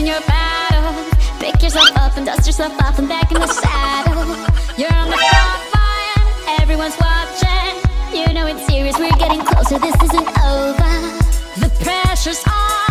choosing your battle. Pick yourself up and dust yourself off and back in the saddle. You're on the front line, everyone's watching. You know it's serious, we're getting closer, this isn't over. The pressure's on.